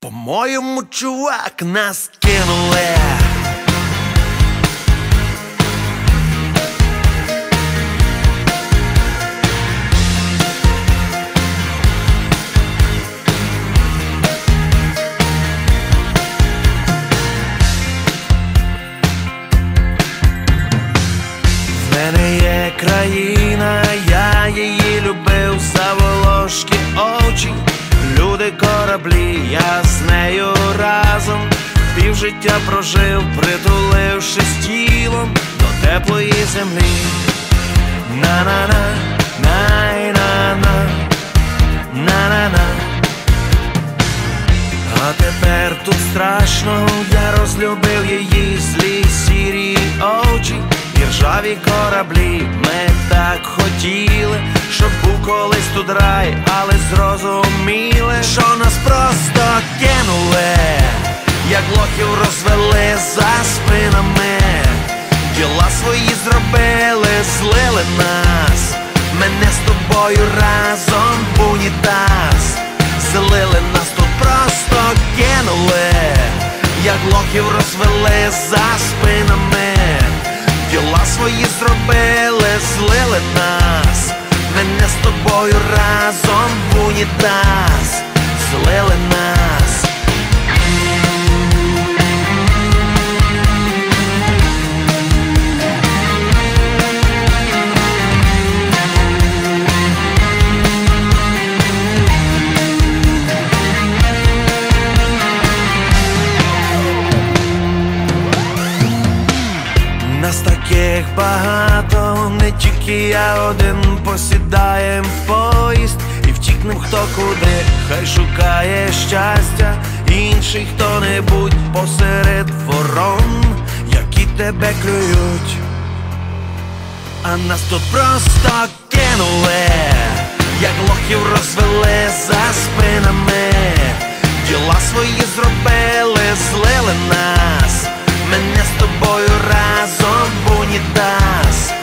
По-моєму, чувак, нас кинули. В мене є країна, я її любив, заволошки очі, люди, кораблі, я з нею разом півжиття прожив, притулившись тілом до теплої землі. На-на-на, най-на-на, на-на-на. А тепер тут страшно, я розлюбив її злі сірі очі і ржаві кораблі. Ми так хотіли, щоб був колись тут рай, але зрозуміли, що нас просто кинули, як лохів розвели за спинами. Діла свої зробили, злили нас, мене з тобою разом в унітаз. Злили нас, тут просто кинули, як лохів розвели за спинами. Діла свої зробили, злили нас, мене з тобою разом в унітаз. Злили нас. Нас таких багато, не тільки я один. Посідаєм в поїзд і втікнем хто куди. Хай шукає щастя інший хто-небудь посеред ворон, які тебе клюють. А нас тут просто кинули, як лохів розвели за спинами. Діла свої зробили, злили нас, мене з тобою разом в унітаз.